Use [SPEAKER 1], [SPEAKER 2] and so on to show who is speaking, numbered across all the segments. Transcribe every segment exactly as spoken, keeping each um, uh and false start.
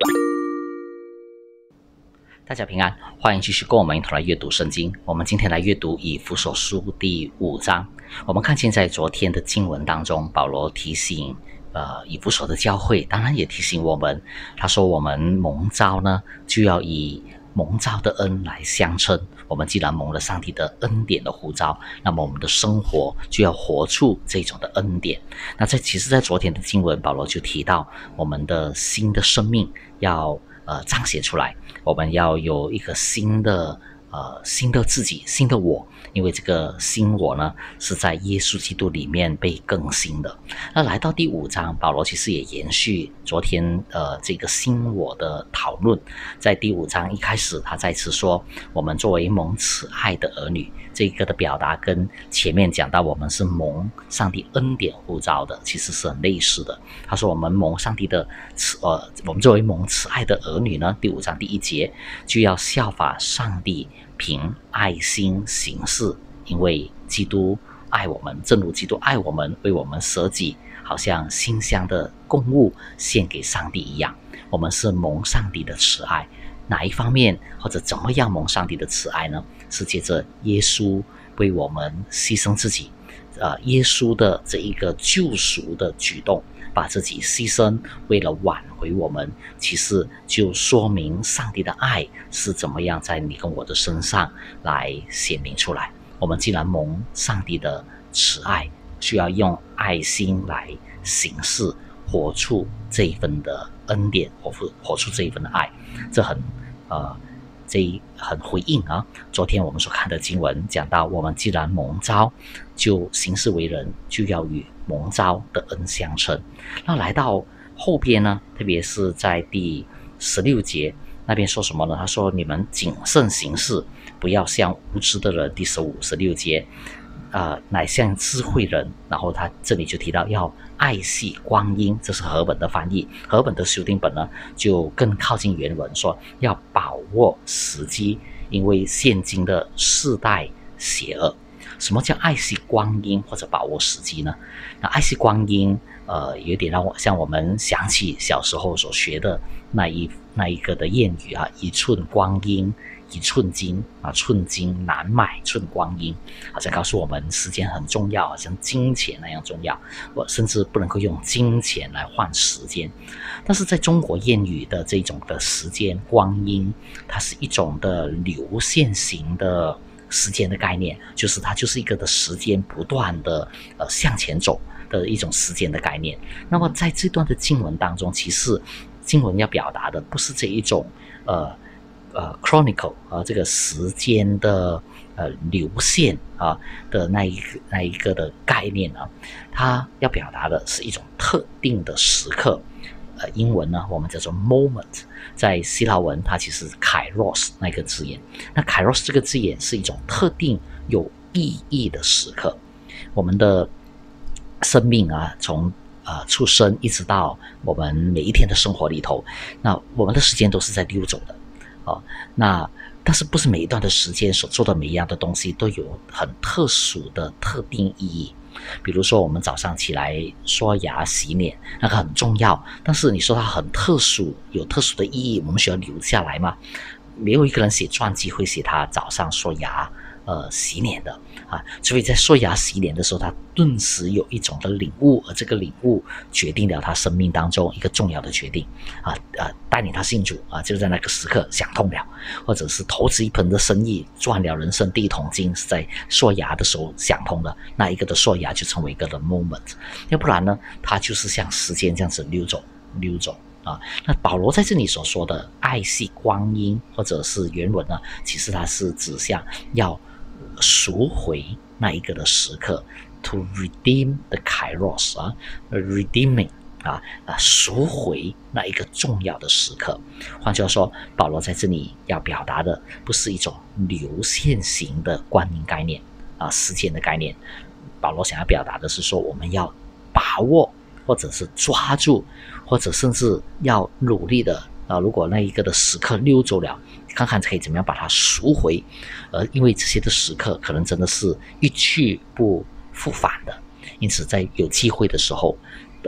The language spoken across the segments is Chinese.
[SPEAKER 1] 大家平安，欢迎继续跟我们一同来阅读圣经。我们今天来阅读以弗所书第五章。我们看见在昨天的经文当中，保罗提醒呃以弗所的教会，当然也提醒我们，他说我们蒙召呢，就要以蒙召的恩来相称。我们既然蒙了上帝的恩典的呼召，那么我们的生活就要活出这种的恩典。那在其实在昨天的经文，保罗就提到我们的新的生命要呃彰显出来，我们要有一个新的呃新的自己，新的我。因为这个新我呢，是在耶稣基督里面被更新的。那来到第五章，保罗其实也延续昨天呃这个新我的讨论。在第五章一开始，他再次说，我们作为蒙慈爱的儿女，这个的表达跟前面讲到我们是蒙上帝恩典呼召的，其实是很类似的。他说我们蒙上帝的慈呃，我们作为蒙慈爱的儿女呢，第五章第一节就要效法上帝，凭爱心行事，因为基督爱我们，正如基督爱我们，为我们舍己，好像馨香的供物献给上帝一样。我们是蒙上帝的慈爱，哪一方面或者怎么样蒙上帝的慈爱呢？是借着耶稣为我们牺牲自己，呃，耶稣的这一个救赎的举动，把自己牺牲，为了挽回我们，其实就说明上帝的爱是怎么样在你跟我的身上来显明出来。我们既然蒙上帝的慈爱，需要用爱心来行事，活出这一份的恩典，活出活出这一份的爱。这很呃，这很回应啊。昨天我们所看的经文讲到，我们既然蒙召，就行事为人就要与蒙召的恩相称。那来到后边呢，特别是在第十六节那边说什么呢？他说你们谨慎行事，不要像无知的人。第十五、十六节呃，乃像智慧人。然后他这里就提到要爱惜光阴，这是和本的翻译。和本的修订本呢，就更靠近原文，说要把握时机，因为现今的世代邪恶。什么叫爱惜光阴或者把握时机呢？那爱惜光阴呃，有点让我像我们想起小时候所学的那一那一个的谚语啊，一寸光阴一寸金啊，寸金难买寸光阴，好像告诉我们时间很重要，好像金钱那样重要，我甚至不能够用金钱来换时间。但是在中国谚语的这种的时间光阴，它是一种的流线型的时间的概念，就是它就是一个的时间不断的呃向前走的一种时间的概念。那么在这段的经文当中，其实经文要表达的不是这一种呃呃 chronicle 啊、呃、这个时间的呃流线啊的那一个那一个的概念啊，它要表达的是一种特定的时刻。呃，英文呢我们叫做 moment， 在希腊文它其实是 kairos 那个字眼。那 kairos 这个字眼是一种特定有意义的时刻。我们的生命啊，从呃出生一直到我们每一天的生活里头，那我们的时间都是在溜走的哦。那但是不是每一段的时间所做的每一样的东西都有很特殊的特定意义。比如说我们早上起来刷牙洗脸，那个很重要，但是你说它很特殊，有特殊的意义，我们需要留下来吗？没有一个人写传记会写他早上刷牙呃洗脸的啊，除非在刷牙洗脸的时候，他顿时有一种的领悟，而这个领悟决定了他生命当中一个重要的决定啊啊，带领他信主啊，就在那个时刻想通了，或者是投资一盆的生意赚了人生第一桶金，是在刷牙的时候想通了，那一个的刷牙就成为一个的 moment。要不然呢，他就是像时间这样子溜走溜走。啊，那保罗在这里所说的爱惜光阴，或者是原文呢，其实它是指向要赎回那一个的时刻 ，to redeem the kairos 啊 ，redeeming 啊啊，赎回那一个重要的时刻。换句话说，保罗在这里要表达的不是一种流线型的观念概念啊，时间的概念。保罗想要表达的是说，我们要把握，或者是抓住，或者甚至要努力的啊，如果那一个的时刻溜走了，看看可以怎么样把它赎回。而因为这些的时刻可能真的是一去不复返的，因此在有机会的时候啊，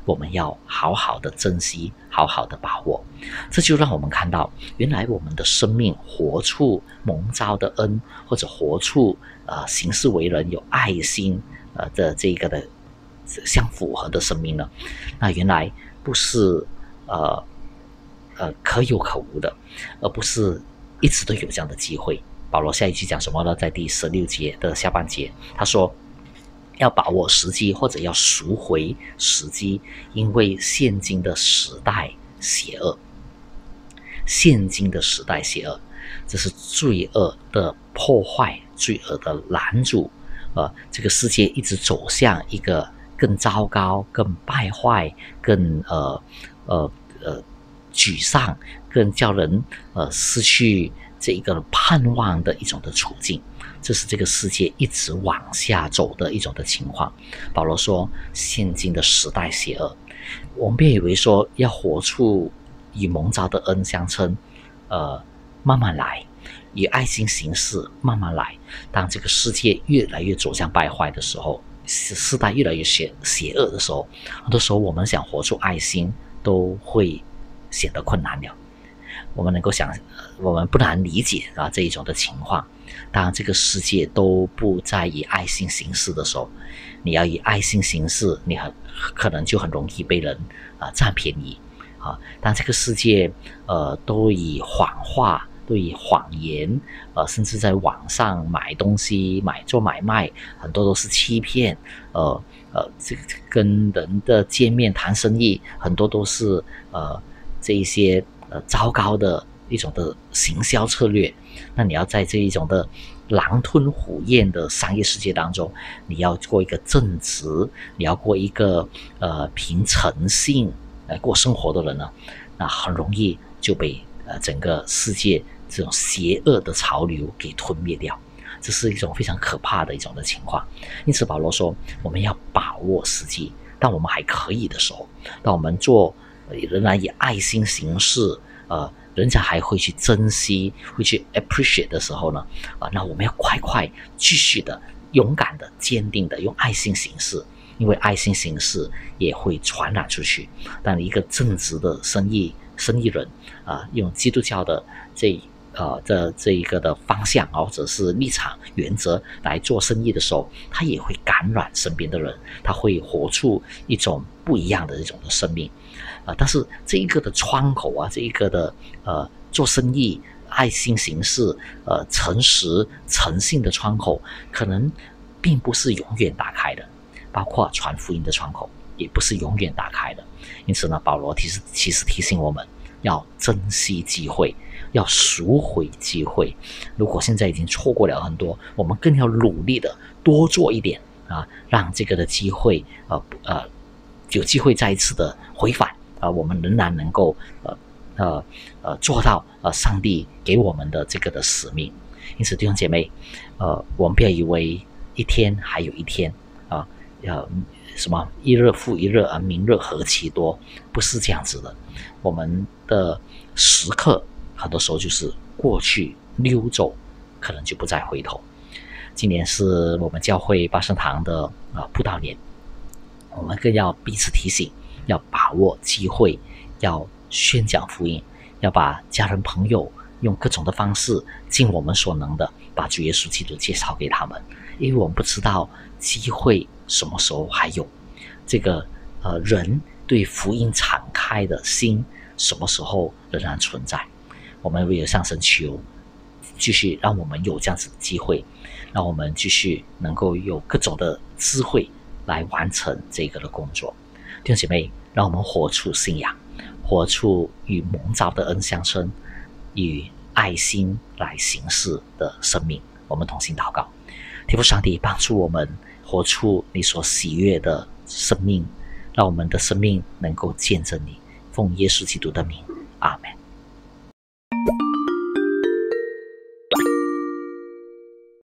[SPEAKER 1] 我们要好好的珍惜，好好的把握。这就让我们看到，原来我们的生命活出蒙召的恩，或者活出呃行事为人有爱心呃的这个的相符合的生命呢，那原来不是呃呃可有可无的，而不是一直都有这样的机会。保罗下一句讲什么呢？在第十六节的下半节，他说要把握时机，或者要赎回时机，因为现今的时代邪恶。现今的时代邪恶，这是罪恶的破坏，罪恶的拦阻。呃，这个世界一直走向一个更糟糕、更败坏、更呃呃呃沮丧、更叫人呃失去这一个盼望的一种的处境。这是这个世界一直往下走的一种的情况。保罗说，现今的时代邪恶，我们别以为说要活出与蒙召的恩相称，呃，慢慢来，以爱心行事，慢慢来。当这个世界越来越走向败坏的时候，世代越来越邪邪恶的时候，很多时候我们想活出爱心都会显得困难了。我们能够想，我们不难理解啊这一种的情况。当这个世界都不再以爱心行事的时候，你要以爱心行事，你很可能就很容易被人啊、呃、占便宜啊。当这个世界呃都以谎话、都以谎言，呃，甚至在网上买东西、买做买卖，很多都是欺骗，呃呃，这个跟人的见面谈生意，很多都是呃这一些呃糟糕的一种的行销策略。那你要在这一种的狼吞虎咽的商业世界当中，你要过一个正直，你要过一个呃凭诚信来过生活的人呢，那很容易就被呃整个世界这种邪恶的潮流给吞灭掉。这是一种非常可怕的一种的情况。因此保罗说，我们要把握时机，当我们还可以的时候，当我们做仍然以爱心行事，呃人家还会去珍惜，会去 appreciate 的时候呢，啊，那我们要快快继续的、勇敢的、坚定的用爱心行事，因为爱心行事也会传染出去。当一个正直的生意生意人啊、呃，用基督教的这呃这这一个的方向或者是立场原则来做生意的时候，他也会感染身边的人，他会活出一种不一样的这种的生命。呃，但是这一个的窗口啊，这一个的呃做生意、爱心行事、呃诚实、诚信的窗口，可能并不是永远打开的，包括传福音的窗口也不是永远打开的。因此呢，保罗提示其实提醒我们要珍惜机会，要赎回机会。如果现在已经错过了很多，我们更要努力的多做一点啊，让这个的机会呃呃有机会再一次的回返。呃，我们仍然能够呃呃呃做到呃上帝给我们的这个的使命。因此弟兄姐妹，呃，我们不要以为一天还有一天啊，呃什么一日复一日而明日何其多，不是这样子的。我们的时刻很多时候就是过去溜走，可能就不再回头。今年是我们教会八圣堂的啊、呃、布道年，我们更要彼此提醒，要把握机会，要宣讲福音，要把家人朋友用各种的方式，尽我们所能的把主耶稣基督介绍给他们。因为我们不知道机会什么时候还有，这个呃人对福音敞开的心什么时候仍然存在。我们为了向神求，继续让我们有这样子的机会，让我们继续能够有各种的智慧来完成这个的工作。弟兄姐妹，让我们活出信仰，活出与蒙召的恩相称，以爱心来行事的生命。我们同心祷告，天父上帝帮助我们活出你所喜悦的生命，让我们的生命能够见证你。奉耶稣基督的名，阿们。